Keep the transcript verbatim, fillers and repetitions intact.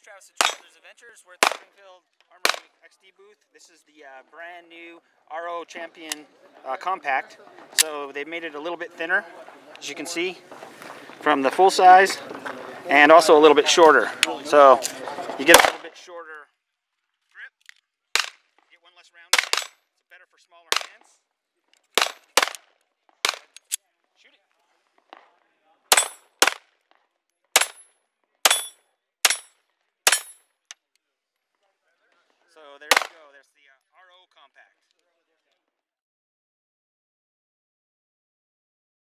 Travis at Traveler's Adventures. We're at the Springfield Armory X D booth. This is the uh, brand new R O Champion uh, Compact. So they've made it a little bit thinner, as you can see, from the full size, and also a little bit shorter. So you get a little bit shorter grip, you get one less round. It's better for smaller hands.